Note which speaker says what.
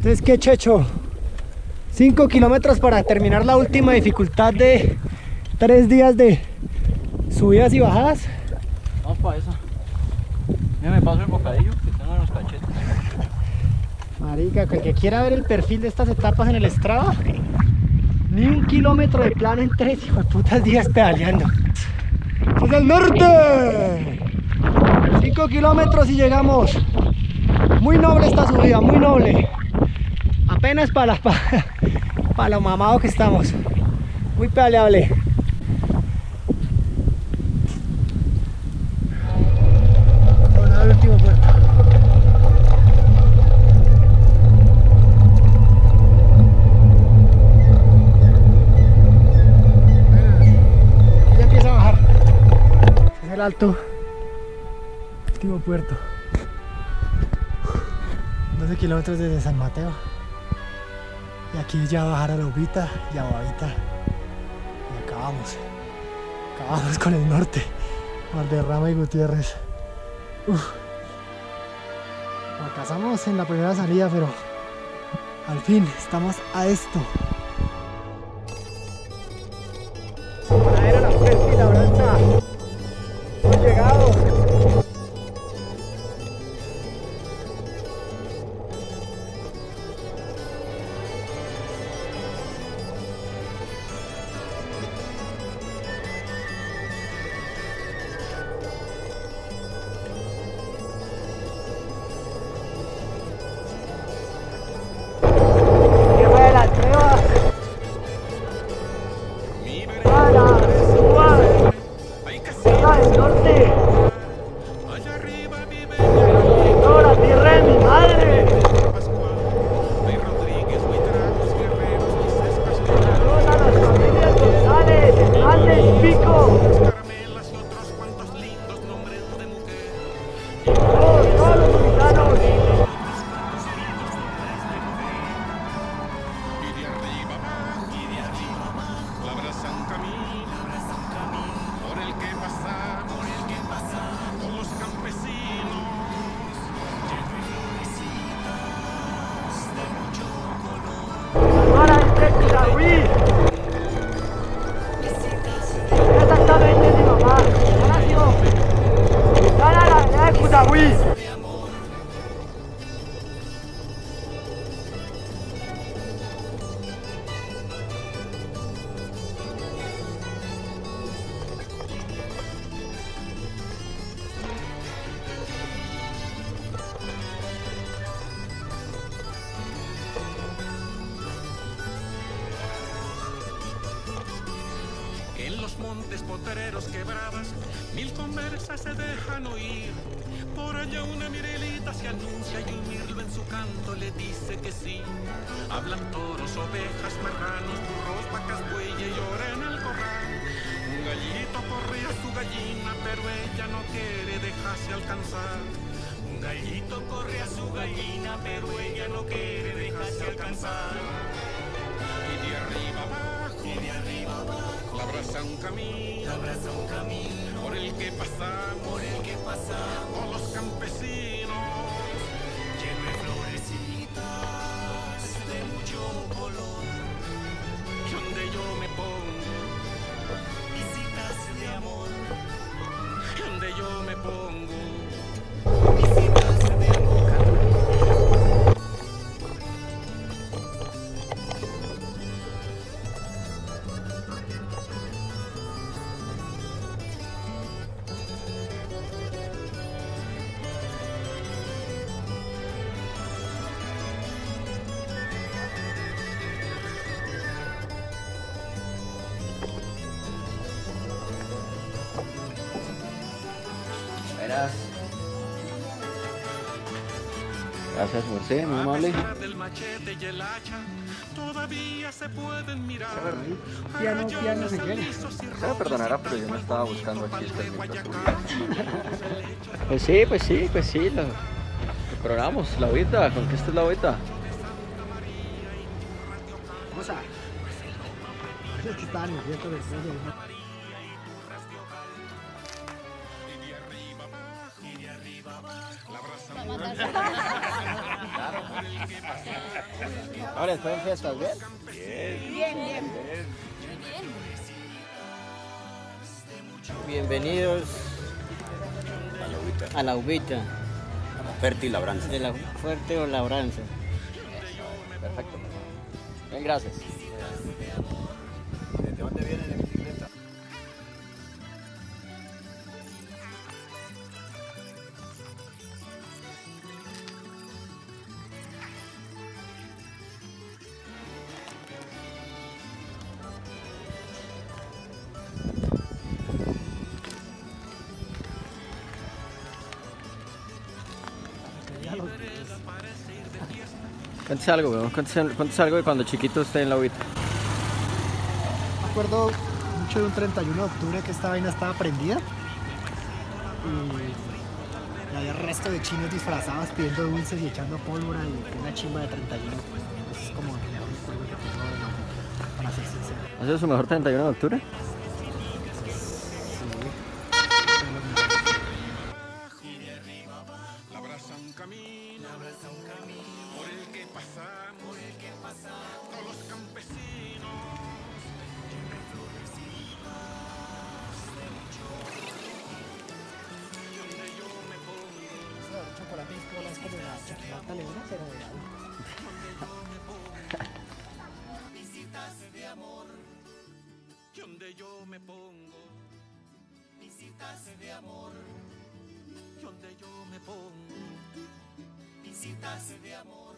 Speaker 1: Entonces, ¿qué, Checho? 5 kilómetros para terminar la última dificultad de 3 días de subidas y bajadas.
Speaker 2: Vamos para eso. Mira, me paso el bocadillo que tengo en los cachetes.
Speaker 1: Marica, el que quiera ver el perfil de estas etapas en el Strava, ni 1 kilómetro de plano en 3 hijueputas días pedaleando. ¡Hacia el norte! 5 kilómetros y llegamos. Muy noble esta subida, muy noble. Apenas para lo mamado que estamos. Muy pedaleable. Bueno, el último puerto. Ya empieza a bajar. Este es el alto. Último puerto. 12 kilómetros desde San Mateo. Y aquí ya bajar a la Ubita y a Guavita. Y acabamos. Acabamos con el norte. Valderrama y Gutiérrez. Fracasamos en la primera salida, pero al fin estamos a esto. Era la Fresca y la Branza. Hemos llegado.
Speaker 3: Montes potreros quebradas, 1000 conversas se dejan oír. Por allá una mirelita se anuncia y un mirlo en su canto le dice que sí. Hablan toros, ovejas, marranos, burros, vacas, bueyes y llora en el corral. Un gallito corría a su gallina, pero ella no quiere dejarse alcanzar. Un gallito corre a su gallina, pero ella no quiere dejarse alcanzar. Y de arriba abajo, y de arriba abajo, la abraza un camino, por el que pasamos, con los campesinos, lleno de florecitas de mucho color, donde yo me pongo visitas de amor, donde yo me pongo visitas de amor.
Speaker 2: Gracias, José, muy amable.
Speaker 1: Piano se quiere.
Speaker 2: Se me perdonará, pero yo no estaba buscando chistes mientras subía. Pues sí, lo programamos, la Ubita, ¿con qué es la Ubita?
Speaker 1: Vamos a ver. Es que estaban inquietos después de...
Speaker 2: Ahora después en fiestas, ¿bien?
Speaker 4: Bien.
Speaker 2: Bienvenidos a la Ubita.
Speaker 5: Fuerte y labranza.
Speaker 2: De la Fuerte o Labranza. Perfecto. Bien, gracias.
Speaker 5: ¿De dónde viene la bicicleta?
Speaker 2: Cuéntese algo, weón. Cuéntese algo de cuando chiquito usted en la Ubita.
Speaker 1: Me acuerdo mucho de un 31 de octubre que esta vaina estaba prendida y había resto de chinos disfrazados pidiendo dulces y echando pólvora y una chimba de 31. Eso es como el mejor recuerdo que tengo de la Ubita, para ser sincero.
Speaker 2: ¿Ha sido su mejor 31 de octubre?
Speaker 3: Labraza un camino por el que pasamos todos los campesinos. Donde yo me pongo,
Speaker 1: Chocolate y cola es como la chocolate leona, pero de algo.
Speaker 3: visitas de amor. Donde yo me pongo, visitas de amor. Donde yo me pongo, visitas de amor.